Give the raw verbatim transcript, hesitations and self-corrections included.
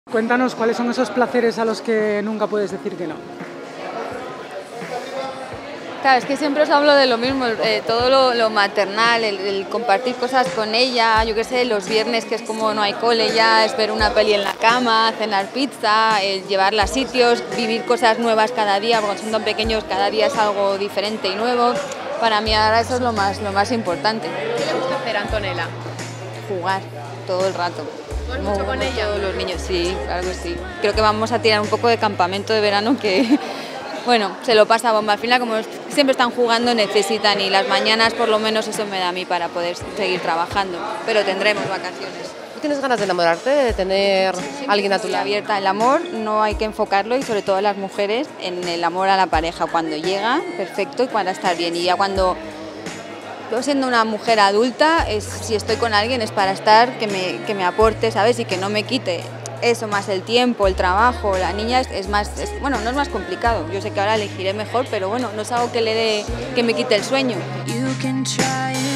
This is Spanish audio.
Cuéntanos cuáles son esos placeres a los que nunca puedes decir que no. Claro, es que siempre os hablo de lo mismo, eh, todo lo, lo maternal, el, el compartir cosas con ella, yo qué sé, los viernes que es como no hay cole ya, es ver una peli en la cama, cenar pizza, eh, llevarla a sitios, vivir cosas nuevas cada día, porque son tan pequeños, cada día es algo diferente y nuevo. Para mí ahora eso es lo más, lo más importante. ¿Qué le gusta hacer a Antonella? Jugar todo el rato. ¿Juegas mucho con ella? Todos los niños, sí, claro que sí. Creo que vamos a tirar un poco de campamento de verano que... Bueno, se lo pasa bomba. Al final, como siempre están jugando, necesitan y las mañanas por lo menos eso me da a mí para poder seguir trabajando. Pero tendremos vacaciones. ¿Tú tienes ganas de enamorarte, de tener sí, alguien a tu lado? Abierta. El amor no hay que enfocarlo y sobre todo las mujeres en el amor a la pareja. Cuando llega, perfecto, y cuando está bien. Y ya cuando, yo siendo una mujer adulta, es, si estoy con alguien es para estar, que me, que me aporte, ¿sabes? Y que no me quite. Eso, más el tiempo, el trabajo, la niña es, es más, es, bueno, no es más complicado. Yo sé que ahora elegiré mejor, pero bueno, no es algo que le dé, que me quite el sueño. You can try